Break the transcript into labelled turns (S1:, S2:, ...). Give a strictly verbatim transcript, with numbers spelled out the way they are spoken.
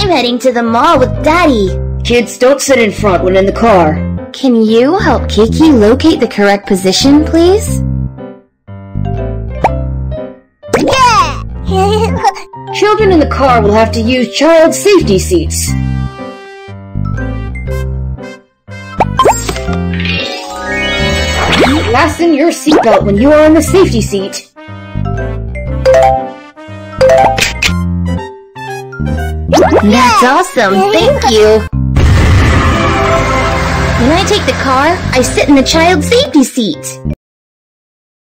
S1: I'm heading to the mall with Daddy.
S2: Kids, don't sit in front when in the car.
S1: Can you help Kiki locate the correct position, please?
S2: Children in the car will have to use child safety seats. Fasten your seatbelt when you are in the safety seat.
S1: That's awesome, thank you! When I take the car, I sit in the child safety seat.